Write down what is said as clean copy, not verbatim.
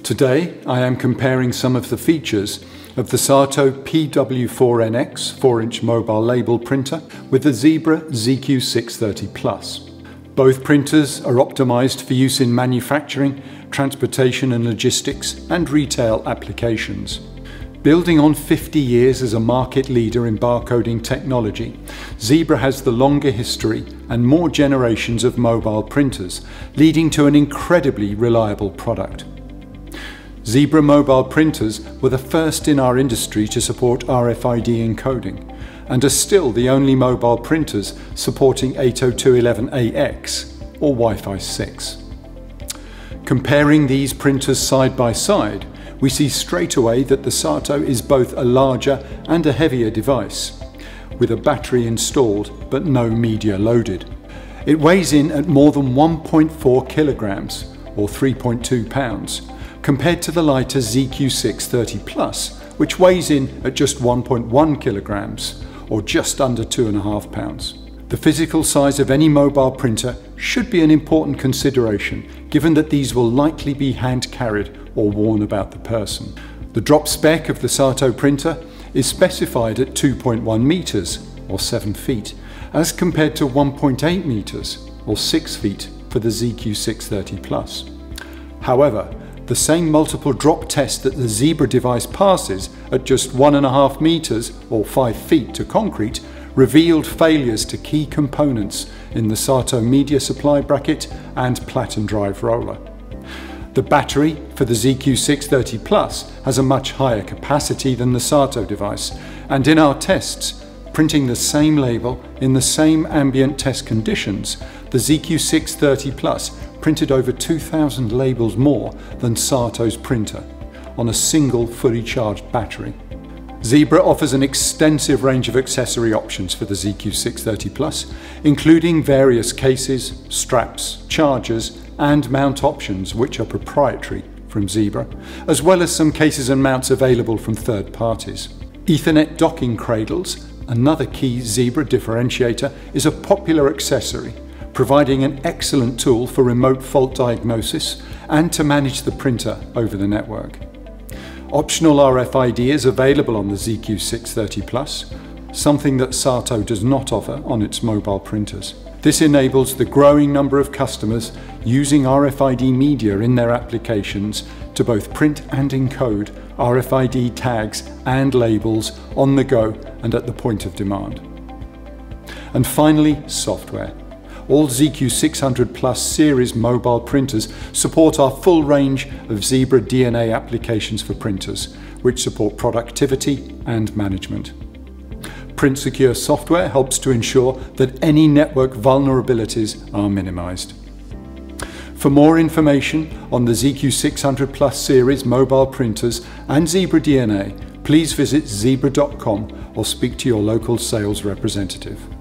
Today I am comparing some of the features of the SATO PW4NX 4-inch mobile label printer with the Zebra ZQ630 Plus. Both printers are optimized for use in manufacturing, transportation and logistics and retail applications. Building on 50 years as a market leader in barcoding technology, Zebra has the longer history and more generations of mobile printers, leading to an incredibly reliable product. Zebra mobile printers were the first in our industry to support RFID encoding and are still the only mobile printers supporting 802.11ax or Wi-Fi 6. Comparing these printers side by side, we see straight away that the SATO is both a larger and a heavier device, with a battery installed but no media loaded. It weighs in at more than 1.4 kilograms or 3.2 pounds, compared to the lighter ZQ630 Plus, which weighs in at just 1.1 kilograms or just under 2.5 pounds. The physical size of any mobile printer should be an important consideration, given that these will likely be hand carried or worn about the person. The drop spec of the SATO printer is specified at 2.1 meters or 7 feet, as compared to 1.8 meters or 6 feet for the ZQ630 Plus. However, the same multiple drop test that the Zebra device passes at just 1.5 meters or 5 feet to concrete revealed failures to key components in the SATO media supply bracket and platen drive roller. The battery for the ZQ630 Plus has a much higher capacity than the SATO device, and in our tests, printing the same label in the same ambient test conditions, the ZQ630 Plus printed over 2,000 labels more than SATO's printer on a single fully charged battery. Zebra offers an extensive range of accessory options for the ZQ630 Plus, including various cases, straps, chargers and mount options which are proprietary from Zebra, as well as some cases and mounts available from third parties. Ethernet docking cradles, another key Zebra differentiator, is a popular accessory, providing an excellent tool for remote fault diagnosis and to manage the printer over the network. Optional RFID is available on the ZQ630 Plus, something that SATO does not offer on its mobile printers. This enables the growing number of customers using RFID media in their applications to both print and encode RFID tags and labels on the go and at the point of demand. And finally, software. All ZQ600 Plus Series mobile printers support our full range of Zebra DNA applications for printers, which support productivity and management. Print Secure software helps to ensure that any network vulnerabilities are minimized. For more information on the ZQ600 Plus Series mobile printers and Zebra DNA, please visit zebra.com or speak to your local sales representative.